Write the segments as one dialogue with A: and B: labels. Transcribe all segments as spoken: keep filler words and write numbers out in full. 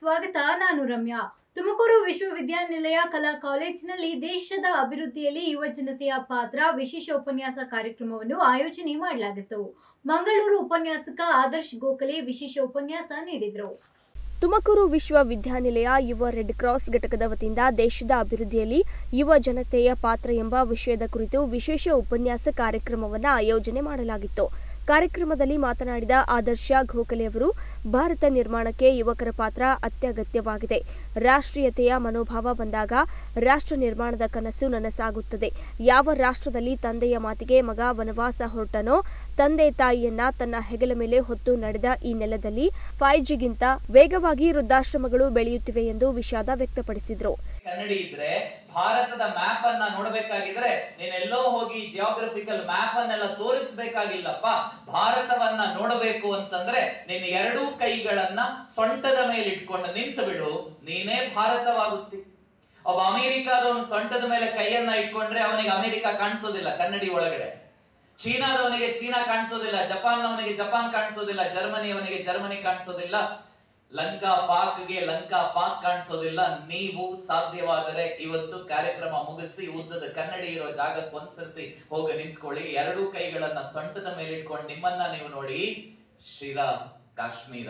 A: ಸ್ವಾಗತ. ನಾನು ರಮ್ಯಾ. ತುಮಕೂರು ವಿಶ್ವವಿದ್ಯಾನಿಲಯ ಕಲಾ ಕಾಲೇಜಿನಲ್ಲಿ ದೇಶದ ಅಭಿವೃದ್ಧಿಯಲ್ಲಿ ಯುವ ಜನತೆಯ ಪಾತ್ರ ವಿಶೇಷ ಉಪನ್ಯಾಸ ಕಾರ್ಯಕ್ರಮವನ್ನು ಆಯೋಜನೆ ಮಾಡಲಾಗಿತ್ತು. ಮಂಗಳೂರು ಉಪನ್ಯಾಸಕ ಆದರ್ಶ್ ಗೋಖಲೆ ವಿಶೇಷ ಉಪನ್ಯಾಸ ನೀಡಿದರು.
B: ತುಮಕೂರು ವಿಶ್ವವಿದ್ಯಾನಿಲಯ ಯುವ ರೆಡ್ ಕ್ರಾಸ್ ಘಟಕದ ವತಿಯಿಂದ ದೇಶದ ಅಭಿವೃದ್ಧಿಯಲ್ಲಿ ಯುವ ಜನತೆಯ ಪಾತ್ರ ಎಂಬ ವಿಷಯದ ಕುರಿತು ವಿಶೇಷ ಉಪನ್ಯಾಸ ಕಾರ್ಯಕ್ರಮವನ್ನು ಆಯೋಜನೆ ಮಾಡಲಾಗಿತ್ತು. ಕಾರ್ಯಕ್ರಮದಲ್ಲಿ ಮಾತನಾಡಿದ ಆದರ್ಶ ಗೋಖಲೆ ಅವರು, ಭಾರತ ನಿರ್ಮಾಣಕ್ಕೆ ಯುವಕರ ಪಾತ್ರ ಅತ್ಯಗತ್ಯವಾಗಿದೆ. ರಾಷ್ಟ್ರೀಯತೆಯ ಮನೋಭಾವ ಬಂದಾಗ ರಾಷ್ಟ್ರ ನಿರ್ಮಾಣದ ಕನಸು ನನಸಾಗುತ್ತದೆ. ಯಾವ ರಾಷ್ಟ್ರದಲ್ಲಿ ತಂದೆಯ ಮಾತಿಗೆ ಮಗ ವನವಾಸ ಹೊರಟನೋ, ತಂದೆ ತಾಯಿಯನ್ನ ತನ್ನ ಹೆಗಲ ಮೇಲೆ ಹೊತ್ತು ನಡೆದ ಈ ನೆಲದಲ್ಲಿ ಫೈವ್ ಜಿಗಿಂತ ವೇಗವಾಗಿ ವೃದ್ಧಾಶ್ರಮಗಳು ಬೆಳೆಯುತ್ತಿವೆ ಎಂದು ವಿಷಾದ ವ್ಯಕ್ತಪಡಿಸಿದರು.
C: ಕನ್ನಡಿ ಇದ್ರೆ ಭಾರತದ ಮ್ಯಾಪ್ ಅನ್ನ ನೋಡಬೇಕಾಗಿದ್ರೆ ನೀನೆಲ್ಲೋ ಹೋಗಿ ಜಿಯೋಗ್ರಫಿಕಲ್ ಮ್ಯಾಪ್ ಅನ್ನೆಲ್ಲ ತೋರಿಸಬೇಕಾಗಿಲ್ಲಪ್ಪ. ಭಾರತವನ್ನ ನೋಡಬೇಕು ಅಂತಂದ್ರೆ ನಿನ್ನ ಎರಡೂ ಕೈಗಳನ್ನ ಸೊಂಟದ ಮೇಲೆ ಇಟ್ಕೊಂಡು ನಿಂತು ಬಿಡು, ನೀನೇ ಭಾರತವಾಗುತ್ತಿ. ಒಬ್ಬ ಅಮೆರಿಕಾದವನು ಸೊಂಟದ ಮೇಲೆ ಕೈಯನ್ನ ಇಟ್ಕೊಂಡ್ರೆ ಅವನಿಗೆ ಅಮೆರಿಕ ಕಾಣಿಸೋದಿಲ್ಲ ಕನ್ನಡಿ ಒಳಗಡೆ. ಚೀನಾದವನಿಗೆ ಚೀನಾ ಕಾಣಿಸೋದಿಲ್ಲ, ಜಪಾನ್ನವನಿಗೆ ಜಪಾನ್ ಕಾಣಿಸೋದಿಲ್ಲ, ಜರ್ಮನಿಯವನಿಗೆ ಜರ್ಮನಿ ಕಾಣಿಸೋದಿಲ್ಲ, ಲಂಕಾ ಪಾಕ್ಗೆ ಲಂಕಾ ಪಾಕ್ ಕಾಣಿಸೋದಿಲ್ಲ. ನೀವು ಸಾಧ್ಯವಾದರೆ ಇವತ್ತು ಕಾರ್ಯಕ್ರಮ ಮುಗಿಸಿ ಉದ್ದದ ಕನ್ನಡಿ ಇರೋ ಜಾಗಕ್ಕೆ ಒಂದ್ಸರ್ತಿ ಹೋಗಿ ನಿಂತ್ಕೊಳ್ಳಿ. ಎರಡೂ ಕೈಗಳನ್ನ ಸೊಂಟದ ಮೇಲೆ ಇಟ್ಕೊಂಡು ನಿಮ್ಮನ್ನ ನೀವು ನೋಡಿ. ಶಿರಾ ಕಾಶ್ಮೀರ,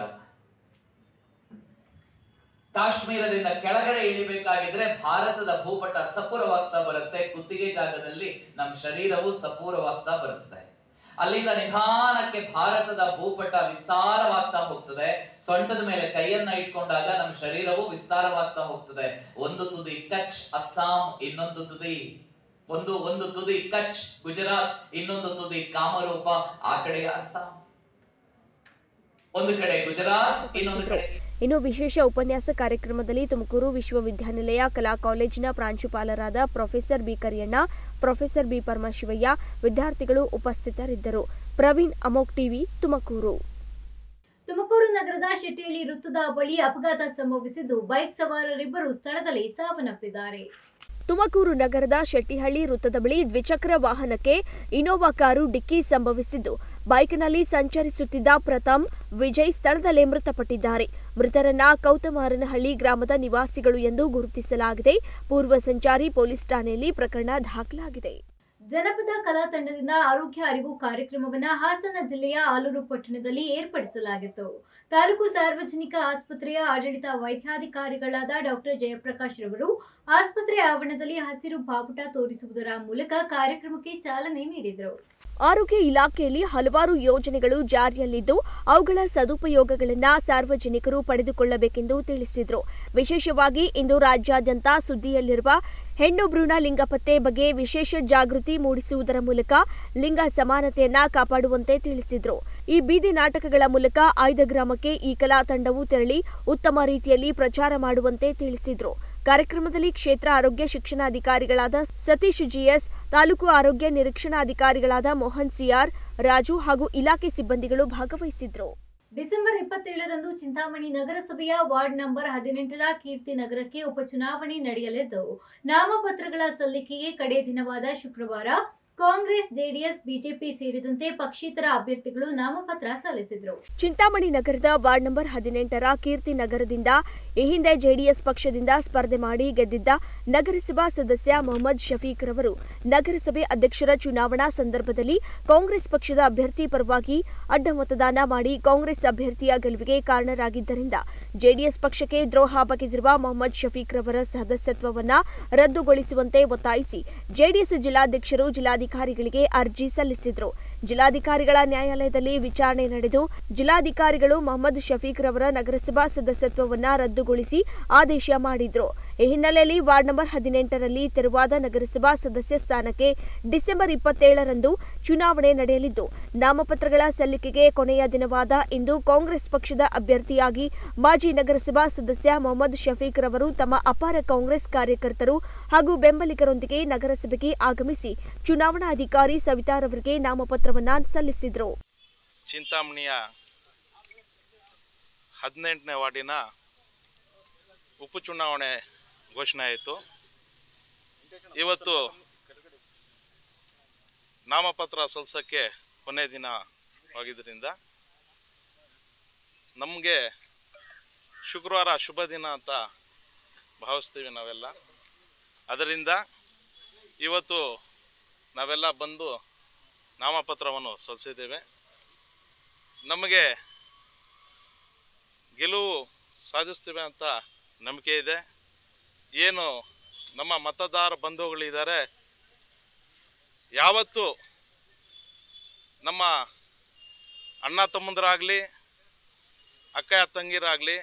C: ಕಾಶ್ಮೀರದಿಂದ ಕೆಳಗಡೆ ಇಳಿಬೇಕಾಗಿದ್ರೆ ಭಾರತದ ಭೂಪಟ ಸಪೂರವಾಗ್ತಾ ಬರುತ್ತೆ. ಕುತ್ತಿಗೆ ಜಾಗದಲ್ಲಿ ನಮ್ಮ ಶರೀರವು ಸಪೂರವಾಗ್ತಾ ಬರುತ್ತದೆ. ಅಲ್ಲಿಂದ ನಿಧಾನಕ್ಕೆ ಭಾರತದ ಭೂಪಟ ವಿಸ್ತಾರವಾಗ್ತಾ ಹೋಗ್ತದೆ. ಸೊಂಟದ ಮೇಲೆ ಕೈಯನ್ನ ಇಟ್ಕೊಂಡಾಗ ನಮ್ಮ ಶರೀರವು ವಿಸ್ತಾರವಾಗ್ತಾ ಹೋಗ್ತದೆ. ಒಂದು ತುದಿ ಕಚ್ ಅಸ್ಸಾಂ, ಇನ್ನೊಂದು ತುದಿ ಒಂದು ಒಂದು ತುದಿ ಕಚ್ ಗುಜರಾತ್, ಇನ್ನೊಂದು ತುದಿ ಕಾಮರೂಪ, ಆ ಕಡೆ ಅಸ್ಸಾಂ. ಒಂದು ಕಡೆ ಗುಜರಾತ್, ಇನ್ನೊಂದು ಕಡೆ.
B: ಇನ್ನು ವಿಶೇಷ ಉಪನ್ಯಾಸ ಕಾರ್ಯಕ್ರಮದಲ್ಲಿ ತುಮಕೂರು ವಿಶ್ವವಿದ್ಯಾನಿಲಯ ಕಲಾ ಕಾಲೇಜಿನ ಪ್ರಾಂಶುಪಾಲರಾದ professor B Kariyanna, professor B Paramashivaiah, ವಿದ್ಯಾರ್ಥಿಗಳು ಉಪಸ್ಥಿತರಿದ್ದರು. ಪ್ರವೀಣ್, ಅಮೋಕ್ ಟಿವಿ, ತುಮಕೂರು.
A: ತುಮಕೂರು ನಗರದ ಶೆಟ್ಟಿಹಳ್ಳಿ ವೃತ್ತದ ಬಳಿ ಅಪಘಾತ ಸಂಭವಿಸಿದ್ದು ಬೈಕ್ ಸವಾರರಿಬ್ಬರು ಸ್ಥಳದಲ್ಲಿ ಸಾವನ್ನಪ್ಪಿದ್ದಾರೆ.
B: ತುಮಕೂರು ನಗರದ ಶೆಟ್ಟಿಹಳ್ಳಿ ವೃತ್ತದ ಬಳಿ ದ್ವಿಚಕ್ರ ವಾಹನಕ್ಕೆ ಇನೋವಾ ಕಾರು ಡಿಕ್ಕಿ ಸಂಭವಿಸಿದ್ದು ಬೈಕ್ನಲ್ಲಿ ಸಂಚರಿಸುತ್ತಿದ್ದ ಪ್ರಥಮ್, ವಿಜಯ್ ಸ್ಥಳದಲ್ಲೇ ಮೃತಪಟ್ಟಿದ್ದಾರೆ. ಮೃತರನ್ನ ಕೌತಮಾರನಹಳ್ಳಿ ಗ್ರಾಮದ ನಿವಾಸಿಗಳು ಎಂದು ಗುರುತಿಸಲಾಗಿದೆ. ಪೂರ್ವ ಸಂಚಾರಿ ಪೊಲೀಸ್ ಠಾಣೆಯಲ್ಲಿ ಪ್ರಕರಣ ದಾಖಲಾಗಿದೆ.
A: ಜನಪದ ಕಲಾ ತಂಡದಿಂದ ಆರೋಗ್ಯ ಅರಿವು ಕಾರ್ಯಕ್ರಮವನ್ನು ಹಾಸನ ಜಿಲ್ಲೆಯ ಆಲೂರು ಪಟ್ಟಣದಲ್ಲಿ ಏರ್ಪಡಿಸಲಾಗಿತ್ತು. ತಾಲೂಕು ಸಾರ್ವಜನಿಕ ಆಸ್ಪತ್ರೆಯ ಆಡಳಿತ ವೈದ್ಯಾಧಿಕಾರಿಗಳಾದ ಡಾಕ್ಟರ್ ಜಯಪ್ರಕಾಶ್ ರವರು ಆಸ್ಪತ್ರೆ ಆವರಣದಲ್ಲಿ ಹಸಿರು ಬಾವುಟ ತೋರಿಸುವುದರ ಮೂಲಕ ಕಾರ್ಯಕ್ರಮಕ್ಕೆ ಚಾಲನೆ ನೀಡಿದರು.
B: ಆರೋಗ್ಯ ಇಲಾಖೆಯಲ್ಲಿ ಹಲವಾರು ಯೋಜನೆಗಳು ಜಾರಿಯಲ್ಲಿದ್ದು ಅವುಗಳ ಸದುಪಯೋಗಗಳನ್ನು ಸಾರ್ವಜನಿಕರು ಪಡೆದುಕೊಳ್ಳಬೇಕೆಂದು ತಿಳಿಸಿದರು. ವಿಶೇಷವಾಗಿ ಇಂದು ರಾಜ್ಯಾದ್ಯಂತ ಸುದ್ದಿಯಲ್ಲಿರುವ ಹೆಣ್ಣು ಭ್ರೂಣ ಲಿಂಗ ಪತ್ತೆ ಬಗ್ಗೆ ವಿಶೇಷ ಜಾಗೃತಿ ಮೂಡಿಸುವುದರ ಮೂಲಕ ಲಿಂಗ ಸಮಾನತೆಯನ್ನ ಕಾಪಾಡುವಂತೆ ತಿಳಿಸಿದರು. ಈ ಬೀದಿ ನಾಟಕಗಳ ಮೂಲಕ ಆಯ್ದ ಗ್ರಾಮಕ್ಕೆ ಈ ಕಲಾ ತಂಡವು ತೆರಳಿ ಉತ್ತಮ ರೀತಿಯಲ್ಲಿ ಪ್ರಚಾರ ಮಾಡುವಂತೆ ತಿಳಿಸಿದರು. ಕಾರ್ಯಕ್ರಮದಲ್ಲಿ ಕ್ಷೇತ್ರ ಆರೋಗ್ಯ ಶಿಕ್ಷಣಾಧಿಕಾರಿಗಳಾದ ಸತೀಶ್ ಜಿಎಸ್, ತಾಲೂಕು ಆರೋಗ್ಯ ನಿರೀಕ್ಷಣಾಧಿಕಾರಿಗಳಾದ ಮೋಹನ್ ಸಿಆರ್, ರಾಜು ಹಾಗೂ ಇಲಾಖೆ ಸಿಬ್ಬಂದಿಗಳು ಭಾಗವಹಿಸಿದ್ರು.
A: ಡಿಸೆಂಬರ್ ಇಪ್ಪತ್ತೇಳರಂದು ಚಿಂತಾಮಣಿ ನಗರಸಭೆಯ ವಾರ್ಡ್ ನಂಬರ್ ಹದಿನೆಂಟರ ಕೀರ್ತಿ ನಗರಕ್ಕೆ ಉಪಚುನಾವಣೆ ನಡೆಯಲಿದ್ದು ನಾಮಪತ್ರಗಳ ಸಲ್ಲಿಕೆಗೆ ಕಡೆ ದಿನವಾದ ಶುಕ್ರವಾರ ಕಾಂಗ್ರೆಸ್, ಜೆಡಿಎಸ್, ಬಿಜೆಪಿ ಸೇರಿದಂತೆ ಪಕ್ಷೇತರ ಅಭ್ಯರ್ಥಿಗಳು ನಾಮಪತ್ರ ಸಲ್ಲಿಸಿದರು.
B: ಚಿಂತಾಮಣಿ ನಗರದ ವಾರ್ಡ್ ನಂಬರ್ ಹದಿನೆಂಟರ ಕೀರ್ತಿ ನಗರದಿಂದ ಈ ಹಿಂದೆ ಜೆಡಿಎಸ್ ಪಕ್ಷದಿಂದ ಸ್ಪರ್ಧೆ ಮಾಡಿ ಗೆದ್ದಿದ್ದ ನಗರಸಭಾ ಸದಸ್ಯ ಮೊಹಮ್ಮದ್ ಶಫೀಕ್ ರವರು ನಗರಸಭೆ ಅಧ್ಯಕ್ಷರ ಚುನಾವಣಾ ಸಂದರ್ಭದಲ್ಲಿ ಕಾಂಗ್ರೆಸ್ ಪಕ್ಷದ ಅಭ್ಯರ್ಥಿ ಪರವಾಗಿ ಅಡ್ಡ ಮತದಾನ ಮಾಡಿ ಕಾಂಗ್ರೆಸ್ ಅಭ್ಯರ್ಥಿಯ ಗೆಲುವಿಗೆ ಕಾರಣರಾಗಿದ್ದರಿಂದ ಜೆಡಿಎಸ್ ಪಕ್ಷಕ್ಕೆ ದ್ರೋಹ ಬಗೆದಿರುವ ಮೊಹಮ್ಮದ್ ಶಫೀಕ್ ರವರ ಸದಸ್ಯತ್ವವನ್ನು ರದ್ದುಗೊಳಿಸುವಂತೆ ಒತ್ತಾಯಿಸಿ ಜೆಡಿಎಸ್ ಜಿಲ್ಲಾಧ್ಯಕ್ಷರು ಜಿಲ್ಲಾಧಿಕಾರಿಗಳಿಗೆ ಅರ್ಜಿ ಸಲ್ಲಿಸಿದರು. ಜಿಲ್ಲಾಧಿಕಾರಿಗಳ ನ್ಯಾಯಾಲಯದಲ್ಲಿ ವಿಚಾರಣೆ ನಡೆದು ಜಿಲ್ಲಾಧಿಕಾರಿಗಳು ಮೊಹಮ್ಮದ್ ಶಫೀಕ್ ರವರ ನಗರಸಭಾ ಸದಸ್ಯತ್ವವನ್ನು ರದ್ದುಗೊಳಿಸಿ ಆದೇಶ ಮಾಡಿದ್ರು. ಈ ಹಿನ್ನೆಲೆಯಲ್ಲಿ ವಾರ್ಡ್ ನಂಬರ್ ಹದಿನೆಂಟರಲ್ಲಿ ತೆರವಾದ ನಗರಸಭಾ ಸದಸ್ಯ ಸ್ಥಾನಕ್ಕೆ ಡಿಸೆಂಬರ್ ಇಪ್ಪತ್ತೇಳರಂದು ಚುನಾವಣೆ ನಡೆಯಲಿದ್ದು ನಾಮಪತ್ರಗಳ ಸಲ್ಲಿಕೆಗೆ ಕೊನೆಯ ದಿನವಾದ ಇಂದು ಕಾಂಗ್ರೆಸ್ ಪಕ್ಷದ ಅಭ್ಯರ್ಥಿಯಾಗಿ ಮಾಜಿ ನಗರಸಭಾ ಸದಸ್ಯ ಮೊಹಮ್ಮದ್ ಶಫೀಕ್ ರವರು ತಮ್ಮ ಅಪಾರ ಕಾಂಗ್ರೆಸ್ ಕಾರ್ಯಕರ್ತರು ಹಾಗೂ ಬೆಂಬಲಿಗರೊಂದಿಗೆ ನಗರಸಭೆಗೆ ಆಗಮಿಸಿ ಚುನಾವಣಾಧಿಕಾರಿ ಸವಿತಾರವರಿಗೆ ನಾಮಪತ್ರವನ್ನು ಸಲ್ಲಿಸಿದರು.
D: ಚಿಂತಾಮಣಿಯ ಹದಿನೆಂಟನೇ ವಾರ್ಡಿನ ಉಪಚುನಾವಣೆ ಘೋಷಣೆ ಆಯಿತು. ಇವತ್ತು ನಾಮಪತ್ರ ಸಲ್ಲಿಸೋಕ್ಕೆ ಕೊನೆ ದಿನವಾಗಿದ್ದರಿಂದ ನಮಗೆ ಶುಕ್ರವಾರ ಶುಭ ದಿನ ಅಂತ ಭಾವಿಸ್ತೀವಿ ನಾವೆಲ್ಲ. ಅದರಿಂದ ಇವತ್ತು ನಾವೆಲ್ಲ ಬಂದು ನಾಮಪತ್ರವನ್ನು ಸಲ್ಲಿಸಿದ್ದೇವೆ. ನಮಗೆ ಗೆಲುವು ಸಾಧಿಸ್ತೀವಿ ಅಂತ ನಂಬಿಕೆ ಇದೆ. ಏನು ನಮ್ಮ ಮತದಾರ ಬಂಧುಗಳಿದ್ದಾರೆ, ಯಾವತ್ತೂ ನಮ್ಮ ಅಣ್ಣ ತಮ್ಮಂದರಾಗಲಿ ಅಕ್ಕ ತಂಗಿರಾಗಲಿ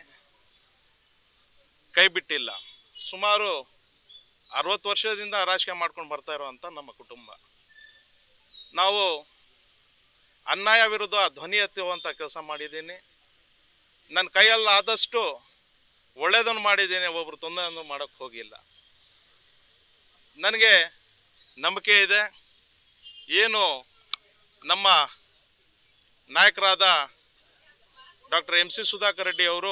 D: ಕೈ ಬಿಟ್ಟಿಲ್ಲ. ಸುಮಾರು ಅರವತ್ತು ವರ್ಷದಿಂದ ರಾಜಕೀಯ ಮಾಡ್ಕೊಂಡು ಬರ್ತಾ ಇರೋವಂಥ ನಮ್ಮ ಕುಟುಂಬ. ನಾವು ಅನ್ಯಾಯ ವಿರುದ್ಧ ಧ್ವನಿ ಎತ್ತುವಂಥ ಕೆಲಸ ಮಾಡಿದ್ದೀನಿ. ನನ್ನ ಕೈಯಲ್ಲಿ ಆದಷ್ಟು ಒಳ್ಳೆಯದನ್ನು ಮಾಡಿದ್ದೀನಿ, ಒಬ್ಬರು ತೊಂದರೆಯನ್ನು ಮಾಡೋಕ್ಕೆ ಹೋಗಿಲ್ಲ. ನನಗೆ ನಂಬಿಕೆ ಇದೆ, ಏನು ನಮ್ಮ ನಾಯಕರಾದ doctor M C Sudhakar Reddy ಅವರು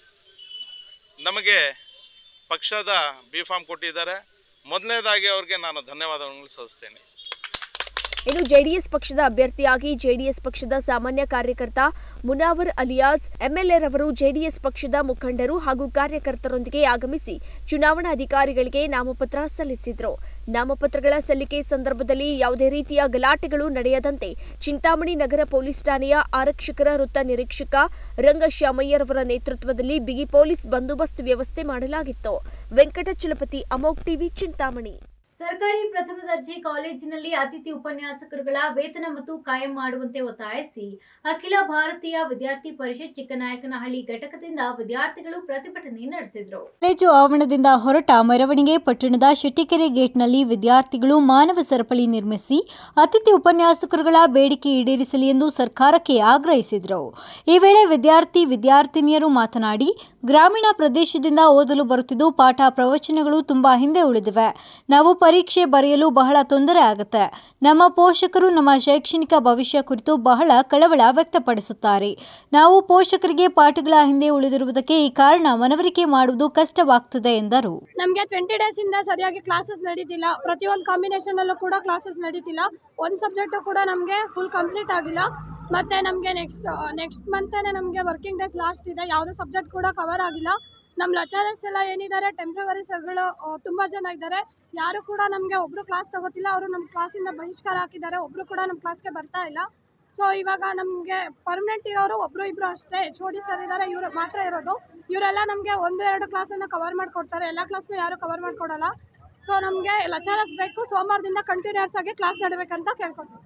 D: ನಮಗೆ ಪಕ್ಷದ ಬಿ ಫಾರ್ಮ್ ಕೊಟ್ಟಿದ್ದಾರೆ. ಮೊದಲನೇದಾಗಿ ಅವರಿಗೆ ನಾನು ಧನ್ಯವಾದಗಳನ್ನು ಸಲ್ಲಿಸ್ತೇನೆ.
B: ಇನ್ನು ಜೆಡಿಎಸ್ ಪಕ್ಷದ ಅಭ್ಯರ್ಥಿಯಾಗಿ ಜೆಡಿಎಸ್ ಪಕ್ಷದ ಸಾಮಾನ್ಯ ಕಾರ್ಯಕರ್ತ ಮುನಾವರ್ ಅಲಿಯಾಸ್ ಎಂಎಲ್ಎ ರವರು ಜೆಡಿಎಸ್ ಪಕ್ಷದ ಮುಖಂಡರು ಹಾಗೂ ಕಾರ್ಯಕರ್ತರೊಂದಿಗೆ ಆಗಮಿಸಿ ಚುನಾವಣಾಧಿಕಾರಿಗಳಿಗೆ ನಾಮಪತ್ರ ಸಲ್ಲಿಸಿದರು. ನಾಮಪತ್ರಗಳ ಸಲ್ಲಿಕೆ ಸಂದರ್ಭದಲ್ಲಿ ಯಾವುದೇ ರೀತಿಯ ಗಲಾಟೆಗಳು ನಡೆಯದಂತೆ ಚಿಂತಾಮಣಿ ನಗರ ಪೊಲೀಸ್ ಠಾಣೆಯ ಆರಕ್ಷಕರ ವೃತ್ತ ನಿರೀಕ್ಷಕ ರಂಗಶ್ಯಾಮಯ್ಯರವರ ನೇತೃತ್ವದಲ್ಲಿ ಬಿಗಿ ಪೊಲೀಸ್ ಬಂದೋಬಸ್ತ್ ವ್ಯವಸ್ಥೆ ಮಾಡಲಾಗಿತ್ತು. ವೆಂಕಟಚಲಪತಿ, ಅಮೋಕ್ ಟಿವಿ, ಚಿಂತಾಮಣಿ.
A: ಸರ್ಕಾರಿ ಪ್ರಥಮ ದರ್ಜೆ ಕಾಲೇಜಿನಲ್ಲಿ ಅತಿಥಿ ಉಪನ್ಯಾಸಕರುಗಳ ವೇತನ ಮತ್ತು ಕಾಯಂ ಮಾಡುವಂತೆ ಒತ್ತಾಯಿಸಿ ಅಖಿಲ ಭಾರತೀಯ ವಿದ್ಯಾರ್ಥಿ ಪರಿಷತ್ ಚಿಕ್ಕನಾಯಕನಹಳ್ಳಿ ಘಟಕದಿಂದ ವಿದ್ಯಾರ್ಥಿಗಳು ಪ್ರತಿಭಟನೆ ನಡೆಸಿದರು. ಕಾಲೇಜು ಆವರಣದಿಂದ ಹೊರಟ ಮೆರವಣಿಗೆ ಪಟ್ಟಣದ ಶೆಟ್ಟಿಕೆರೆ ಗೇಟ್ನಲ್ಲಿ ವಿದ್ಯಾರ್ಥಿಗಳು ಮಾನವ ಸರಪಳಿ ನಿರ್ಮಿಸಿ ಅತಿಥಿ ಉಪನ್ಯಾಸಕರುಗಳ ಬೇಡಿಕೆ ಈಡೇರಿಸಲಿ ಎಂದು ಸರ್ಕಾರಕ್ಕೆ ಆಗ್ರಹಿಸಿದರು. ಈ ವೇಳೆ ವಿದ್ಯಾರ್ಥಿ ವಿದ್ಯಾರ್ಥಿನಿಯರು ಮಾತನಾಡಿ, ಗ್ರಾಮೀಣ ಪ್ರದೇಶದಿಂದ ಓದಲು ಬರುತ್ತಿದ್ದು ಪಾಠ ಪ್ರವಚನಗಳು ತುಂಬಾ ಹಿಂದೆ ಉಳಿದಿವೆ. ನಾವು ಪರೀಕ್ಷೆ ಬರೆಯಲು ಬಹಳ ತೊಂದರೆ ಆಗುತ್ತೆ. ನಮ್ಮ ಪೋಷಕರು ನಮ್ಮ ಶೈಕ್ಷಣಿಕ ಭವಿಷ್ಯ ಕುರಿತು ಬಹಳ ಕಳವಳ ವ್ಯಕ್ತಪಡಿಸುತ್ತಾರೆ. ನಾವು ಪೋಷಕರಿಗೆ ಪಾಠಗಳ ಹಿಂದೆ ಉಳಿದಿರುವುದಕ್ಕೆ ಈ ಕಾರಣ ಮನವರಿಕೆ ಮಾಡುವುದು ಕಷ್ಟವಾಗ್ತದೆ ಎಂದರು.
E: ನಮಗೆ ಟ್ವೆಂಟಿ ಡೇಸ್ ಇಂದ ಸರಿಯಾಗಿ ಕ್ಲಾಸಸ್ ನಡೀತಿಲ್ಲ. ಪ್ರತಿಯೊಂದು ಕಾಂಬಿನೇಷನ್ ಅಲ್ಲೂ ಕೂಡ ಕ್ಲಾಸಸ್ ನಡೀತಿಲ್ಲ. ಒಂದು ಸಬ್ಜೆಕ್ಟ್ ಕೂಡ ನಮಗೆ ಫುಲ್ ಕಂಪ್ಲೀಟ್ ಆಗಿಲ್ಲ. ಮತ್ತೆ ನಮಗೆ ನೆಕ್ಸ್ಟ್ ನೆಕ್ಸ್ಟ್ ಮಂತನೇ ನಮಗೆ ವರ್ಕಿಂಗ್ ಡೇಸ್ ಲಾಸ್ಟ್ ಇದೆ. ಯಾವುದೋ ಸಬ್ಜೆಕ್ಟ್ ಕೂಡ ಕವರ್ ಆಗಿಲ್ಲ. ನಮ್ಮ ಲೆಕ್ಚರರ್ಸ್ ಎಲ್ಲ ಏನಿದ್ದಾರೆ ಟೆಂಪ್ರವರಿ ಸರ್ಗಳು ತುಂಬ ಜನ ಇದ್ದಾರೆ. ಯಾರು ಕೂಡ ನಮಗೆ ಒಬ್ಬರು ಕ್ಲಾಸ್ ತಗೋತಿಲ್ಲ. ಅವರು ನಮ್ಮ ಕ್ಲಾಸಿಂದ ಬಹಿಷ್ಕಾರ ಹಾಕಿದ್ದಾರೆ. ಒಬ್ಬರು ಕೂಡ ನಮ್ಮ ಕ್ಲಾಸ್ಗೆ ಬರ್ತಾ ಇಲ್ಲ. ಸೊ ಇವಾಗ ನಮಗೆ ಪರ್ಮನೆಂಟ್ ಇರೋರು ಒಬ್ಬರು ಇಬ್ಬರು ಅಷ್ಟೇ ಎಚ್ ಓ ಡಿ ಸರ್ ಇದ್ದಾರೆ, ಇವರು ಮಾತ್ರ ಇರೋದು. ಇವರೆಲ್ಲ ನಮಗೆ ಒಂದು ಎರಡು ಕ್ಲಾಸನ್ನು ಕವರ್ ಮಾಡಿಕೊಡ್ತಾರೆ. ಎಲ್ಲ ಕ್ಲಾಸ್ನೂ ಯಾರು ಕವರ್ ಮಾಡಿಕೊಡಲ್ಲ. ಸೊ ನಮಗೆ ಲೆಕ್ಚರರ್ಸ್ ಬೇಕು. ಸೋಮವಾರದಿಂದ ಕಂಟಿನ್ಯೂಸ್ ಆಗಿ ಕ್ಲಾಸ್ ನಡಬೇಕಂತ ಕೇಳ್ಕೊತೀವಿ.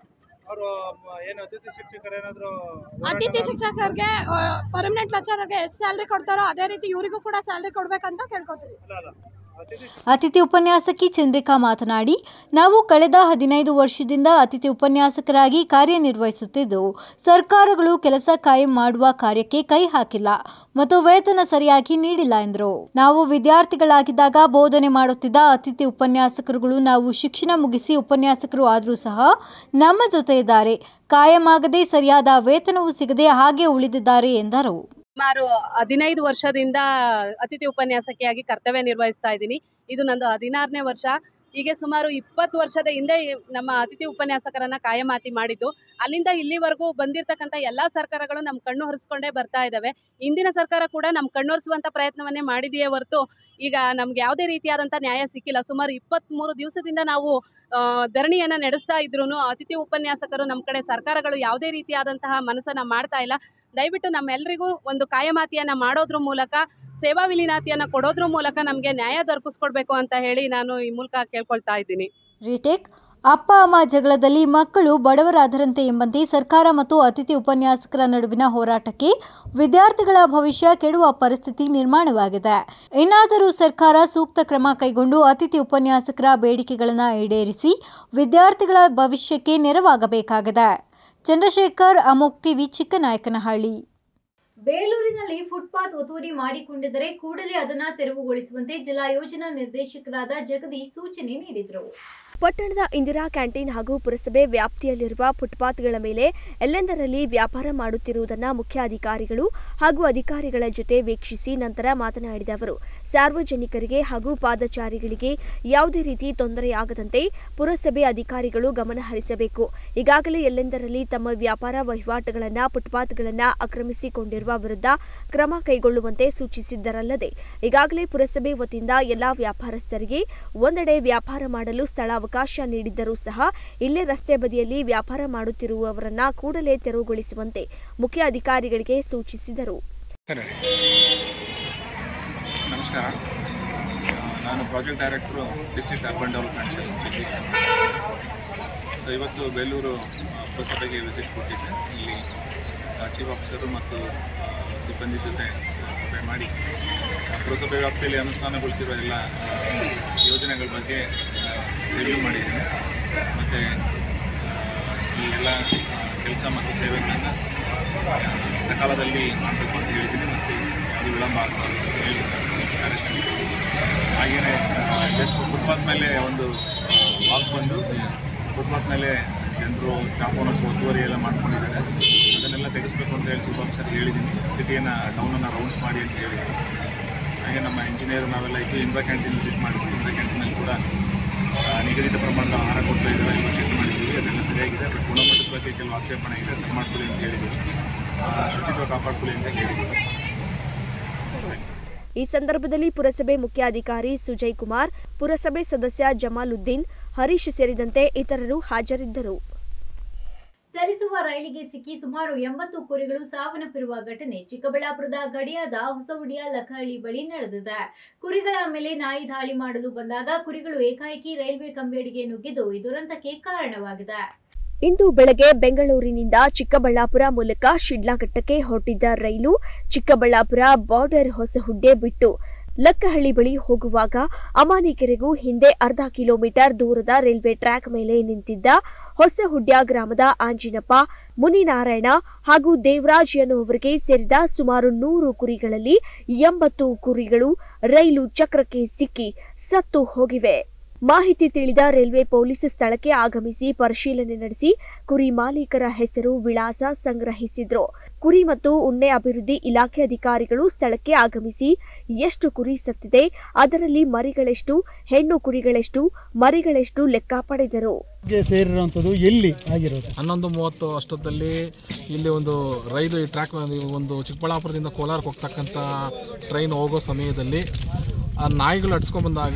E: ಅತಿಥಿ ಶಿಕ್ಷಕರಿಗೆ ಪರ್ಮನೆಂಟ್ ಲೆಕ್ಚರರ್ಗೆ ಎಷ್ಟು ಸ್ಯಾಲ್ರಿ ಕೊಡ್ತಾರೋ ಅದೇ ರೀತಿ ಇವರಿಗೂ ಕೂಡ ಸ್ಯಾಲ್ರಿ ಕೊಡ್ಬೇಕಂತ ಕೇಳ್ಕೊತೀವಿ.
A: ಅತಿಥಿ ಉಪನ್ಯಾಸಕಿ ಚಂದ್ರಿಕಾ ಮಾತನಾಡಿ, ನಾವು ಕಳೆದ ಹದಿನೈದು ವರ್ಷದಿಂದ ಅತಿಥಿ ಉಪನ್ಯಾಸಕರಾಗಿ ಕಾರ್ಯನಿರ್ವಹಿಸುತ್ತಿದ್ದು ಸರ್ಕಾರಗಳು ಕೆಲಸ ಕಾಯಂ ಮಾಡುವ ಕಾರ್ಯಕ್ಕೆ ಕೈ ಹಾಕಿಲ್ಲ ಮತ್ತು ವೇತನ ಸರಿಯಾಗಿ ನೀಡಿಲ್ಲ ಎಂದರು. ನಾವು ವಿದ್ಯಾರ್ಥಿಗಳಾಗಿದ್ದಾಗ ಬೋಧನೆ ಮಾಡುತ್ತಿದ್ದ ಅತಿಥಿ ಉಪನ್ಯಾಸಕರುಗಳು ನಾವು ಶಿಕ್ಷಣ ಮುಗಿಸಿ ಉಪನ್ಯಾಸಕರು ಆದರೂ ಸಹ ನಮ್ಮ ಜೊತೆ ಇದ್ದಾರೆ. ಕಾಯಂ ಆಗದೆ ಸರಿಯಾದ ವೇತನವೂ ಸಿಗದೆ ಹಾಗೆ ಉಳಿದಿದ್ದಾರೆ ಎಂದರು.
F: ಸುಮಾರು ಹದಿನೈದು ವರ್ಷದಿಂದ ಅತಿಥಿ ಉಪನ್ಯಾಸಕಿಯಾಗಿ ಕರ್ತವ್ಯ ನಿರ್ವಹಿಸ್ತಾ ಇದ್ದೀನಿ. ಇದು ನಂದು ಹದಿನಾರನೇ ವರ್ಷ. ಹೀಗೆ ಸುಮಾರು ಇಪ್ಪತ್ತು ವರ್ಷದ ಹಿಂದೆ ನಮ್ಮ ಅತಿಥಿ ಉಪನ್ಯಾಸಕರನ್ನ ಕಾಯಮಾತಿ ಮಾಡಿದ್ದು. ಅಲ್ಲಿಂದ ಇಲ್ಲಿವರೆಗೂ ಬಂದಿರತಕ್ಕಂಥ ಎಲ್ಲ ಸರ್ಕಾರಗಳು ನಮ್ಮ ಕಣ್ಣು ಹೊರಿಸ್ಕೊಂಡೇ ಬರ್ತಾ ಇದ್ದಾವೆ. ಇಂದಿನ ಸರ್ಕಾರ ಕೂಡ ನಮ್ಮ ಕಣ್ಣೊರೆಸುವಂಥ ಪ್ರಯತ್ನವನ್ನೇ ಮಾಡಿದೆಯೇ ಹೊರತು ಈಗ ನಮ್ಗೆ ಯಾವುದೇ ರೀತಿಯಾದಂಥ ನ್ಯಾಯ ಸಿಕ್ಕಿಲ್ಲ. ಸುಮಾರು ಇಪ್ಪತ್ತ್ಮೂರು ದಿವಸದಿಂದ ನಾವು ಧರಣಿಯನ್ನು ನಡೆಸ್ತಾ ಇದ್ರೂ ಅತಿಥಿ ಉಪನ್ಯಾಸಕರು ನಮ್ಮ ಕಡೆ ಸರ್ಕಾರಗಳು ಯಾವುದೇ ರೀತಿಯಾದಂತಹ ಮನಸ್ಸನ್ನು ಮಾಡ್ತಾ ಇಲ್ಲ. ದಯವಿಟ್ಟು ನಮ್ಮೆಲ್ಲರಿಗೂ ಒಂದು ಕಾಯಮಾತಿಯನ್ನು ಮಾಡೋದ್ರ ಮೂಲಕ, ಸೇವಾ ವಿಲೀನಾತಿಯನ್ನು ಕೊಡೋದ್ರ ಮೂಲಕ ನಮಗೆ ನ್ಯಾಯ ದೊರಕಿಸ್ಕೊಡ್ಬೇಕು ಅಂತ ಹೇಳಿ ನಾನು ಈ ಮೂಲಕ ಕೇಳ್ಕೊಳ್ತಾ ಇದ್ದೀನಿ.
A: ರಿಟೇಕ್ ಅಪ್ಪ ಅಮ್ಮ ಜಗಳದಲ್ಲಿ ಮಕ್ಕಳು ಬಡವರಾದರಂತೆ ಎಂಬಂತೆ ಸರ್ಕಾರ ಮತ್ತು ಅತಿಥಿ ಉಪನ್ಯಾಸಕರ ನಡುವಿನ ಹೋರಾಟಕ್ಕೆ ವಿದ್ಯಾರ್ಥಿಗಳ ಭವಿಷ್ಯ ಕೆಡುವ ಪರಿಸ್ಥಿತಿ ನಿರ್ಮಾಣವಾಗಿದೆ. ಇನ್ನಾದರೂ ಸರ್ಕಾರ ಸೂಕ್ತ ಕ್ರಮ ಕೈಗೊಂಡು ಅತಿಥಿ ಉಪನ್ಯಾಸಕರ ಬೇಡಿಕೆಗಳನ್ನು ಈಡೇರಿಸಿ ವಿದ್ಯಾರ್ಥಿಗಳ ಭವಿಷ್ಯಕ್ಕೆ ನೆರವಾಗಬೇಕಾಗಿದೆ. ಚಂದ್ರಶೇಖರ್, ಅಮೋಕ್ ಟಿವಿ, ಚಿಕ್ಕನಾಯಕನಹಳ್ಳಿ. ಬೇಲೂರಿನಲ್ಲಿ ಫುಟ್ಪಾತ್ ಒತ್ತುವರಿ ಮಾಡಿಕೊಂಡಿದ್ದರೆ ಕೂಡಲೇ ಅದನ್ನು ತೆರವುಗೊಳಿಸುವಂತೆ ಜಿಲ್ಲಾ ಯೋಜನಾ ನಿರ್ದೇಶಕರಾದ ಜಗದೀಶ್ ಸೂಚನೆ ನೀಡಿದರು.
B: ಪಟ್ಟಣದ ಇಂದಿರಾ ಕ್ಯಾಂಟೀನ್ ಹಾಗೂ ಪುರಸಭೆ ವ್ಯಾಪ್ತಿಯಲ್ಲಿರುವ ಫುಟ್ಪಾತ್ಗಳ ಮೇಲೆ ಎಲ್ಲೆಂದರಲ್ಲಿ ವ್ಯಾಪಾರ ಮಾಡುತ್ತಿರುವುದನ್ನು ಮುಖ್ಯ ಅಧಿಕಾರಿಗಳು ಹಾಗೂ ಅಧಿಕಾರಿಗಳ ಜೊತೆ ವೀಕ್ಷಿಸಿ ನಂತರ ಮಾತನಾಡಿದ ಅವರು, ಸಾರ್ವಜನಿಕರಿಗೆ ಹಾಗೂ ಪಾದಚಾರಿಗಳಿಗೆ ಯಾವುದೇ ರೀತಿ ತೊಂದರೆಯಾಗದಂತೆ ಪುರಸಭೆ ಅಧಿಕಾರಿಗಳು ಗಮನ ಹರಿಸಬೇಕು. ಈಗಾಗಲೇ ಎಲ್ಲೆಂದರಲ್ಲಿ ತಮ್ಮ ವ್ಯಾಪಾರ ವಹಿವಾಟುಗಳನ್ನು ಫುಟ್ಪಾತ್ಗಳನ್ನು ಆಕ್ರಮಿಸಿಕೊಂಡಿರುವ ವಿರುದ್ಧ ಕ್ರಮ ಕೈಗೊಳ್ಳುವಂತೆ ಸೂಚಿಸಿದ್ದರಲ್ಲದೆ ಈಗಾಗಲೇ ಪುರಸಭೆ ವತಿಯಿಂದ ಎಲ್ಲಾ ವ್ಯಾಪಾರಸ್ಥರಿಗೆ ಒಂದೆಡೆ ವ್ಯಾಪಾರ ಮಾಡಲು ಸ್ಥಳಾವಕಾಶ ನೀಡಿದ್ದರೂ ಸಹ ಇಲ್ಲೇ ರಸ್ತೆ ಬದಿಯಲ್ಲಿ ವ್ಯಾಪಾರ ಮಾಡುತ್ತಿರುವವರನ್ನ ಕೂಡಲೇ ತೆರವುಗೊಳಿಸುವಂತೆ ಮುಖ್ಯ ಅಧಿಕಾರಿಗಳಿಗೆ ಸೂಚಿಸಿದರು.
G: ನಮಸ್ಕಾರ, ನಾನು project director district urban development cell Jagadish. So ಇವತ್ತು ಬೇಲೂರು ಪುರಸಭೆಗೆ ವಿಸಿಟ್ ಕೊಟ್ಟಿದ್ದೆ. ಇಲ್ಲಿ ಚೀಫ್ ಆಫೀಸರು ಮತ್ತು ಸಿಬ್ಬಂದಿ ಜೊತೆ ಸಭೆ ಮಾಡಿ ಪುರಸಭೆ ವ್ಯಾಪ್ತಿಯಲ್ಲಿ ಅನುಷ್ಠಾನಗೊಳ್ತಿರೋ ಎಲ್ಲ ಯೋಜನೆಗಳ ಬಗ್ಗೆ ರಿವ್ಯೂ ಮಾಡಿದ್ದೀನಿ. ಮತ್ತು ಈ ಎಲ್ಲ ಕೆಲಸ ಮತ್ತು ಸೇವೆಗಳನ್ನು ಸಕಾಲದಲ್ಲಿ ಮಾಡಬೇಕು ಅಂತ ಹೇಳಿದ್ದೀನಿ ಮತ್ತು ಅದು ವಿಳಂಬ ಆಗಬಾರ್ದು ಅಂತ ಹೇಳಿ ಕಾರ್ಯಶಾಲೆ. ಹಾಗೆಯೇ ಜಸ್ಟ್ ಫುಟ್ಪಾತ್ ಮೇಲೆ ಒಂದು ವಾಕ್ ಬಂದು ಫುಟ್ಪಾತ್ ಮೇಲೆ ಜನರು ಶಾಪ್ ಓನರ್ಸ್ ಒತ್ತುವರಿ ಎಲ್ಲ ಮಾಡ್ಕೊಂಡಿದ್ದಾರೆ, ಅದನ್ನೆಲ್ಲ ತೆಗೆಸಬೇಕು ಅಂತ ಹೇಳಿ ಚೀಫ್ ಆಫೀಸರ್ಗೆ ಹೇಳಿದ್ದೀನಿ. ಸಿಟಿಯನ್ನು ಟೌನನ್ನು ರೌಂಡ್ಸ್ ಮಾಡಿ ಅಂತ ಹೇಳಿದ್ದೀನಿ. ಹಾಗೆ ನಮ್ಮ ಇಂಜಿನಿಯರ್ ನಾವೆಲ್ಲ ಇದ್ದು ಇಂದಿರಾ ಕ್ಯಾಂಟೀನ್ ವಿಸಿಟ್ ಮಾಡಿದ್ವಿ. ಇಂದಿರಾ ಕ್ಯಾಂಟೀನಲ್ಲಿ ಕೂಡ ನಿಗದಿತ ಪ್ರಮಾಣದ ಆಹಾರ ಕೊಡ್ತಾ ಇದ್ದಾರೆ, ಎಲ್ಲ ಚೆಕ್ ಮಾಡಿದ್ದೀವಿ, ಅದೆಲ್ಲ ಸರಿಯಾಗಿದೆ. ಬಟ್ ಗುಣಮಟ್ಟದ ಬಗ್ಗೆ ಕೆಲವು ಆಕ್ಷೇಪಣೆ ಇದೆ, ಸರಿ ಮಾಡ್ಕೊಳ್ಳಿ ಅಂತ ಹೇಳಿದ್ದೀವಿ, ಶುಚಿತ್ವ ಕಾಪಾಡ್ಕೊಳ್ಳಿ ಅಂತ ಹೇಳಿದ್ದೀವಿ.
B: ಈ ಸಂದರ್ಭದಲ್ಲಿ ಪುರಸಭೆ ಮುಖ್ಯಾಧಿಕಾರಿ ಸುಜಯ್ ಕುಮಾರ್, ಪುರಸಭೆ ಸದಸ್ಯ ಜಮಾಲುದ್ದೀನ್, ಹರೀಶ್ ಸೇರಿದಂತೆ ಇತರರು ಹಾಜರಿದ್ದರು.
A: ಚಲಿಸುವ ರೈಲಿಗೆ ಸಿಕ್ಕಿ ಸುಮಾರು ಎಂಬತ್ತು ಕುರಿಗಳು ಸಾವನ್ನಪ್ಪಿರುವ ಘಟನೆ ಚಿಕ್ಕಬಳ್ಳಾಪುರದ ಗಡಿಯಾದ ಹೊಸಹುಡಿಯ ಲಖಹಳ್ಳಿ ಬಳಿ ನಡೆದಿದೆ. ಕುರಿಗಳ ಮೇಲೆ ನಾಯಿ ದಾಳಿ ಮಾಡಲು ಬಂದಾಗ ಕುರಿಗಳು ಏಕಾಏಕಿ ರೈಲ್ವೆ ಕಂಬಿಯಡಿಗೆ ನುಗ್ಗಿದ್ದು ಈ ದುರಂತಕ್ಕೆ ಕಾರಣವಾಗಿದೆ.
B: ಇಂದು ಬೆಳಗ್ಗೆ ಬೆಂಗಳೂರಿನಿಂದ ಚಿಕ್ಕಬಳ್ಳಾಪುರ ಮೂಲಕ ಶಿಡ್ಲಘಟ್ಟಕ್ಕೆ ಹೊರಟಿದ್ದ ರೈಲು ಚಿಕ್ಕಬಳ್ಳಾಪುರ ಬಾರ್ಡರ್ ಹೊಸಹುಡ್ಡೆ ಬಿಟ್ಟು ಲಕ್ಕಹಳ್ಳಿ ಬಳಿ ಹೋಗುವಾಗ ಅಮಾನಿಕೆರೆಗೂ ಹಿಂದೆ ಅರ್ಧ ಕಿಲೋಮೀಟರ್ ದೂರದ ರೈಲ್ವೆ ಟ್ರ್ಯಾಕ್ ಮೇಲೆ ನಿಂತಿದ್ದ ಹೊಸಹುಡ್ಯ ಗ್ರಾಮದ ಆಂಜಿನಪ್ಪ, ಮುನಿನಾರಾಯಣ ಹಾಗೂ ದೇವರಾಜ್ ಎನ್ನುವವರಿಗೆ ಸೇರಿದ ಸುಮಾರು ನೂರು ಕುರಿಗಳಲ್ಲಿ ಎಂಬತ್ತು ಕುರಿಗಳು ರೈಲು ಚಕ್ರಕ್ಕೆ ಸಿಕ್ಕಿ ಸತ್ತು ಹೋಗಿವೆ. ಮಾಹಿತಿ ತಿಳಿದ ರೈಲ್ವೆ ಪೊಲೀಸ್ ಸ್ಥಳಕ್ಕೆ ಆಗಮಿಸಿ ಪರಿಶೀಲನೆ ನಡೆಸಿ ಕುರಿ ಮಾಲೀಕರ ಹೆಸರು, ವಿಳಾಸ ಸಂಗ್ರಹಿಸಿದ್ರು. ಕುರಿ ಮತ್ತು ಉಣ್ಣೆ ಅಭಿವೃದ್ಧಿ ಇಲಾಖೆ ಅಧಿಕಾರಿಗಳು ಸ್ಥಳಕ್ಕೆ ಆಗಮಿಸಿ ಎಷ್ಟು ಕುರಿ ಸತ್ತಿದೆ, ಅದರಲ್ಲಿ ಮರಿಗಳೆಷ್ಟು, ಹೆಣ್ಣು ಕುರಿಗಳೆಷ್ಟು, ಮರಿಗಳೆಷ್ಟು ಲೆಕ್ಕ ಪಡೆದರು.
H: ಸೇರಿರುವಂತದ್ದು ಎಲ್ಲಿ ಆಗಿರೋದು
I: ಹನ್ನೊಂದು ಮೂವತ್ತು ಅಷ್ಟೊತ್ತಲ್ಲಿ ಇಲ್ಲಿ ಒಂದು ರೈಲು ಟ್ರ್ಯಾಕ್ ಒಂದು ಚಿಕ್ಕಬಳ್ಳಾಪುರದಿಂದ ಕೋಲಾರಕ್ಕೆ ಹೋಗ್ತಕ್ಕಂಥ ಟ್ರೈನ್ ಹೋಗೋ ಸಮಯದಲ್ಲಿ ಆ ನಾಯಿಗಳು ಅಡ್ಸ್ಕೊಂಡ್ ಬಂದಾಗ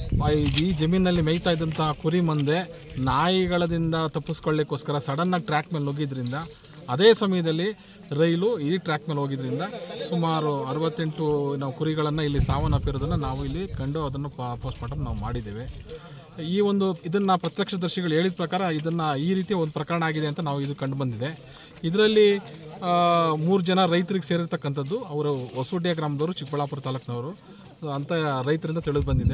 I: ಈ ಜಮೀನಲ್ಲಿ ಮೇಯ್ತಾ ಇದ್ದಂಥ ಕುರಿ ಮಂದೆ ನಾಯಿಗಳದಿಂದ ತಪ್ಪಿಸ್ಕೊಳ್ಳಿಕ್ಕೋಸ್ಕರ ಸಡನ್ನಾಗಿ ಟ್ರ್ಯಾಕ್ ಮೇಲೆ ಹೋಗಿದ್ರಿಂದ ಅದೇ ಸಮಯದಲ್ಲಿ ರೈಲು ಈ ಟ್ರ್ಯಾಕ್ ಮೇಲೆ ಹೋಗಿದ್ರಿಂದ ಸುಮಾರು ಅರವತ್ತೆಂಟು ನಾವು ಕುರಿಗಳನ್ನು ಇಲ್ಲಿ ಸಾವನ್ನಪ್ಪಿರೋದನ್ನು ನಾವು ಇಲ್ಲಿ ಕಂಡು ಅದನ್ನು ಪೋಸ್ಟ್ ಮಾರ್ಟಮ್ ನಾವು ಮಾಡಿದ್ದೇವೆ. ಈ ಒಂದು ಇದನ್ನು ಪ್ರತ್ಯಕ್ಷದರ್ಶಿಗಳು ಹೇಳಿದ ಪ್ರಕಾರ ಇದನ್ನು ಈ ರೀತಿಯ ಒಂದು ಪ್ರಕರಣ ಆಗಿದೆ ಅಂತ ನಾವು ಇದು ಕಂಡು ಬಂದಿದೆ. ಇದರಲ್ಲಿ ಮೂರು ಜನ ರೈತರಿಗೆ ಸೇರಿರ್ತಕ್ಕಂಥದ್ದು, ಅವರು ಹೊಸಹುಡ್ಯ ಗ್ರಾಮದವರು, ಚಿಕ್ಕಬಳ್ಳಾಪುರ ತಾಲೂಕಿನವರು ಅಂತ ರೈತರಿಂದ ತಿಳಿದು ಬಂದಿದೆ.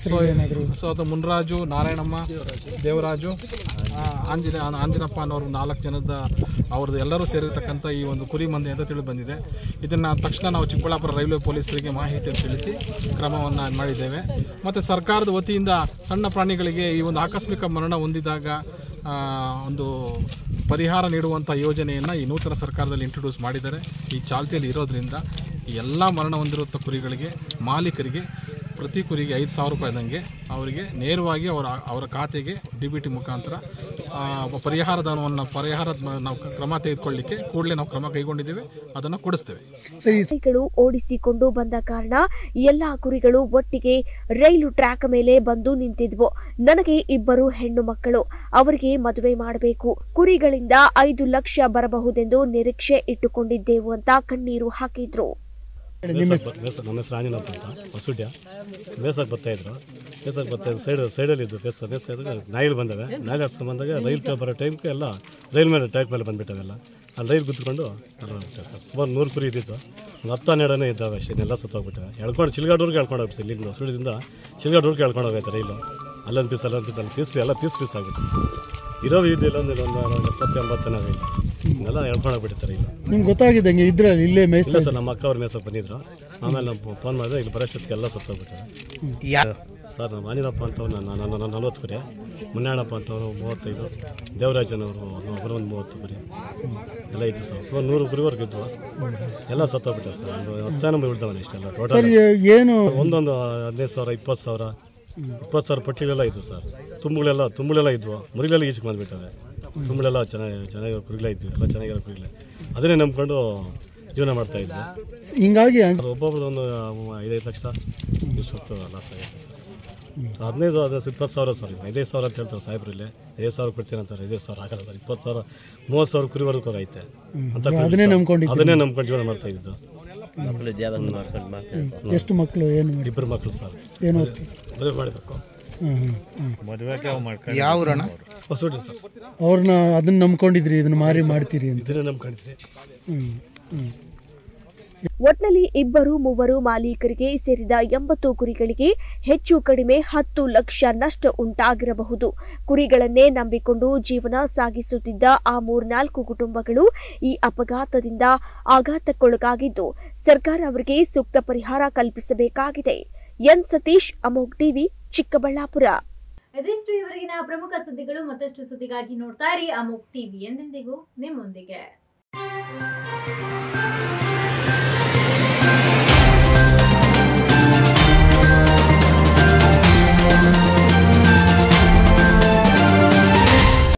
I: ಸೊ ಅದು ಮುನ್ರಾಜು, ನಾರಾಯಣಮ್ಮ, ದೇವರಾಜು, ಆಂಜಿನ ಆಂಜಿನಪ್ಪ ಅನ್ನೋರು ನಾಲ್ಕು ಜನದ ಅವ್ರದ್ದು ಎಲ್ಲರೂ ಸೇರಿರ್ತಕ್ಕಂಥ ಈ ಒಂದು ಕುರಿ ಮಂದೆ ಅಂತ ತಿಳಿದು ಬಂದಿದೆ. ಇದನ್ನು ತಕ್ಷಣ ನಾವು ಚಿಕ್ಕಬಳ್ಳಾಪುರ ರೈಲ್ವೆ ಪೊಲೀಸರಿಗೆ ಮಾಹಿತಿಯನ್ನು ತಿಳಿಸಿ ಕ್ರಮವನ್ನು ಮಾಡಿದ್ದೇವೆ. ಮತ್ತು ಸರ್ಕಾರದ ವತಿಯಿಂದ ಸಣ್ಣ ಪ್ರಾಣಿಗಳಿಗೆ ಈ ಒಂದು ಆಕಸ್ಮಿಕ ಮರಣ ಹೊಂದಿದಾಗ ಒಂದು ಪರಿಹಾರ ನೀಡುವಂಥ ಯೋಜನೆಯನ್ನು ಈ ನೂತನ ಸರ್ಕಾರದಲ್ಲಿ ಇಂಟ್ರೊಡ್ಯೂಸ್ ಮಾಡಿದ್ದಾರೆ. ಈ ಚಾಲ್ತಿಯಲ್ಲಿ ಇರೋದ್ರಿಂದ ಎಲ್ಲ ಮರಣ ಹೊಂದಿರುವಂಥ ಕುರಿಗಳಿಗೆ ಮಾಲೀಕರಿಗೆ ಪ್ರತಿ ಕುರಿಗೆ ಐದು ಸಾವಿರ ರೂಪಾಯಿದಂಗೆ ಅವರಿಗೆ ನೇರವಾಗಿ ಅವರ ಅವರ ಖಾತೆಗೆ ಡಿ ಬಿ ಟಿ ಮುಖಾಂತರ ಪರಿಹಾರ ಧನವನ್ನು ಪರಿಹಾರದ ನಾವು ಕ್ರಮ ತೆಗೆದುಕೊಳ್ಳಲಿಕ್ಕೆ ಕೂಡಲೇ ನಾವು ಕ್ರಮ ಕೈಗೊಂಡಿದ್ದೇವೆ, ಅದನ್ನು ಕೊಡಿಸ್ತೇವೆ.
B: ಕುರಿಗಳು ಓಡಿಸಿಕೊಂಡು ಬಂದ ಕಾರಣ ಎಲ್ಲಾ ಕುರಿಗಳು ಒಟ್ಟಿಗೆ ರೈಲು ಟ್ರ್ಯಾಕ್ ಮೇಲೆ ಬಂದು ನಿಂತಿದ್ವು. ನನಗೆ ಇಬ್ಬರು ಹೆಣ್ಣು ಮಕ್ಕಳು, ಅವರಿಗೆ ಮದುವೆ ಮಾಡಬೇಕು. ಕುರಿಗಳಿಂದ ಐದು ಲಕ್ಷ ಬರಬಹುದೆಂದು ನಿರೀಕ್ಷೆ ಇಟ್ಟುಕೊಂಡಿದ್ದೆವು ಅಂತ ಕಣ್ಣೀರು ಹಾಕಿದ್ರು.
J: ನಮ್ಮ ಹೆಸರು ಆಂಜನಪ್ಪ ಅಂತ, ಹೊಸಹುಡ್ಯ. ಬೇಸಕ್ಕೆ ಬರ್ತಾಯಿದ್ರು, ಬೇಸಕ್ಕೆ ಬರ್ತಾಯಿದ್ರು ಸೈಡ್ ಸೈಡಲ್ಲಿದ್ದು ಬೇಸ ಬೇಸ ನಾಯಿಗಳು ಬಂದವೆ. ನಾಯಿ ಆಡ್ಸ್ಕೊಂಡು ಬಂದಾಗ ರೈಲ್ ಬರೋ ಟೈಮ್ಗೆ ಎಲ್ಲ ರೈಲ್ ಮೇಲೆ ಟ್ರ್ಯಾಕ್ ಮೇಲೆ ಬಂದುಬಿಟ್ಟವೆಲ್ಲ. ಅಲ್ಲಿ ರೈಲ್ ಗುದ್ದುಕೊಂಡು ಸುಮಾರು ನೂರು ಕುರಿ ಇದ್ದಿತ್ತು, ಒಂದು ಹತ್ತು ಹನ್ನೆರಡನೇ ಇದ್ದಾವೆ ಅಷ್ಟೇ, ಎಲ್ಲ ಸತ್ತೋಗ್ಬಿಟ್ಟವೆ. ಎಳ್ಕೊಂಡು ಚಿಲ್ಗಾಡೂರ್ಗೆ ಎಳ್ಕೊಂಡು ಹೋಗ್ಬಿಟ್ಟು ಇಲ್ಲಿಂದ ಹೊಸಹುಡ್ಯದಿಂದ ಚಿಲ್ಗಾಡೂರ್ಗೆ ಎಳ್ಕೊಂಡು ಹೋಗೈತೆ ರೈಲು. ಅಲ್ಲೊಂದು ಪೀಸ್ ಅಲ್ಲೊಂದು ಪೀಸ್ ಅಲ್ಲಿ ಪೀಸ್ ಎಲ್ಲ ಪೀಸ್ ಪೀಸ್ ಆಗಿಬಿಟ್ಟು ಇರೋ ಇದೆಲ್ಲ ಒಂದು ಒಂದು ಎಪ್ಪತ್ತು ಎಂಬತ್ತನೇ ರೈಲು ಎಲ್ಲ ಎಳ್ಕೊಂಡು ಹೋಗ್ಬಿಟ್ಟಿರ್ತಾರೆ. ಇಲ್ಲ
H: ನಿಮ್ಗೆ ಗೊತ್ತಾಗಿದ್ದಂಗೆ ಇದ್ರೆ ಇಲ್ಲೇ ಮೇಯ್ಸ್
J: ಸರ್, ನಮ್ಮ ಅಕ್ಕ ಅವ್ರ ಮೇಸಕ್ಕೆ ಬಂದಿದ್ರು. ಆಮೇಲೆ ನಾವು ಫೋನ್ ಮಾಡಿದ್ರೆ ಇಲ್ಲಿ ಬರೋಷ್ಟೊತ್ತಿಗೆ ಎಲ್ಲ ಸತ್ತೋಗ್ಬಿಟ್ಟಾರೆ. ಸರ್ ನಮ್ಮ ಆಂಜನಪ್ಪ ಅಂತವ್ರು ನಾನು ನಾನು ನಲ್ವತ್ತು ಕುರಿ, ಮುನ್ನಣ್ಣಪ್ಪ ಅಂತವರು ಮೂವತ್ತೈದು, ದೇವರಾಜನವರು ಒಬ್ಬರು ಒಂದು ಮೂವತ್ತು ಕುರಿ ಎಲ್ಲ ಇತ್ತು ಸರ್. ಸುಮಾರು ನೂರು ಕುರಿವರೆಗೂ ಇದ್ವು, ಎಲ್ಲ ಸತ್ತೋಗ್ಬಿಟ್ಟಾರೆ ಸರ್. ಒಂದು ಹತ್ತು ನಂಬರ್ ಬಿಡ್ತಾವನೆ ಇಷ್ಟೆಲ್ಲ ಟೋಟಲ್
H: ಏನು
J: ಒಂದೊಂದು ಹದಿನೈದು ಸಾವಿರ ಇಪ್ಪತ್ತು ಸಾವಿರ ಇಪ್ಪತ್ತು ಸಾವಿರ ಪಟ್ಟಿಗಳೆಲ್ಲ ಇದ್ವು ಸರ್. ತುಂಬುಗಳೆಲ್ಲ ತುಂಬುಗಳೆಲ್ಲ ಇದ್ವು, ಮುರಿಗಳೆಲ್ಲ ಈಚೆಗೆ ಬಂದುಬಿಟ್ಟವೆ. ತುಂಬುಗಳೆಲ್ಲ ಚೆನ್ನಾಗಿ ಚೆನ್ನಾಗಿರೋ ಕುರಿಗಳೇ ಇದ್ವು, ಎಲ್ಲ ಚೆನ್ನಾಗಿರೋ ಕುರಿಗಳೇ, ಅದನ್ನೇ ನಂಬ್ಕೊಂಡು ಜೀವನ ಮಾಡ್ತಾ ಇದ್ದೆ.
H: ಹಿಂಗಾಗಿ
J: ಒಬ್ಬೊಬ್ರು ಒಂದು ಐದೈದು ಲಕ್ಷ ಇಷ್ಟು ಲಾಸ್ ಆಗೈತೆ ಸರ್. ಹದಿನೈದು ಹದಿನೈದು ಇಪ್ಪತ್ತು ಸಾವಿರ ಸರ್, ಐದೈದು ಸಾವಿರ ಅಂತ ಹೇಳ್ತಾರೆ ಸಾಹೇಬ್ರು. ಇಲ್ಲಿ ಐದು ಸಾವಿರ ಕೊಡ್ತೀನಿ ಅಂತಾರೆ, ಐದೈದು ಸಾವಿರ ಆಗಲ್ಲ ಸರ್. ಇಪ್ಪತ್ತು ಸಾವಿರ ಮೂವತ್ತು ಸಾವಿರ ಕುರಿವರೆಗೂ ಐತೆ ಅಂತ
H: ಅದನ್ನೇ ನಂಬ್ಕೊಂಡು
J: ಅದನ್ನೇ ನಂಬ್ಕೊಂಡು ಜೀವನ ಮಾಡ್ತಾ ಇದ್ದು.
H: ಎಷ್ಟು ಮಕ್ಕಳು? ಏನು
J: ಇಬ್ಬರು ಮಕ್ಕಳು ಸರ್.
H: ಏನು
J: ಮದುವೆ ಮಾಡಬೇಕು,
K: ಯಾವ
J: ಹೊಸೂಡಿ ಸರ್.
H: ಅವ್ರನ್ನ ಅದನ್ನ ನಂಬ್ಕೊಂಡಿದ್ರಿ, ಇದನ್ನ ಮಾರಿ ಮಾಡ್ತೀರಿ ಅಂತ?
J: ಇದನ್ನೇ ನಂಬ್ಕೊಂಡಿದ್ರಿ.
H: ಹ್ಮ್ ಹ್ಮ್
B: ಒಟ್ನಲ್ಲಿ ಇಬ್ಬರು ಮೂವರು ಮಾಲೀಕರಿಗೆ ಸೇರಿದ ಎಂಬತ್ತು ಕುರಿಗಳಿಗೆ ಹೆಚ್ಚು ಕಡಿಮೆ ಹತ್ತು ಲಕ್ಷ ನಷ್ಟ ಉಂಟಾಗಿರಬಹುದು. ಕುರಿಗಳನ್ನೇ ನಂಬಿಕೊಂಡು ಜೀವನ ಸಾಗಿಸುತ್ತಿದ್ದ ಆ ಮೂರ್ನಾಲ್ಕು ಕುಟುಂಬಗಳು ಈ ಅಪಘಾತದಿಂದ ಆಘಾತಕ್ಕೊಳಗಾಗಿದ್ದು ಸರ್ಕಾರ ಅವರಿಗೆ ಸೂಕ್ತ ಪರಿಹಾರ ಕಲ್ಪಿಸಬೇಕಾಗಿದೆ. N Satish, Amogh TV, Chikkaballapur.
A: ಇದಿಷ್ಟು ಇವರೆಗಿನ ಪ್ರಮುಖ ಸುದ್ದಿಗಳು. ಮತ್ತಷ್ಟು ಸುದ್ದಿಗಾಗಿ ನೋಡ್ತಾ ಇರಿ ಅಮೋಘ್ ಟಿವಿ, ಎಂದೆಂದಿಗೂ ನಿಮ್ಮೊಂದಿಗೆ.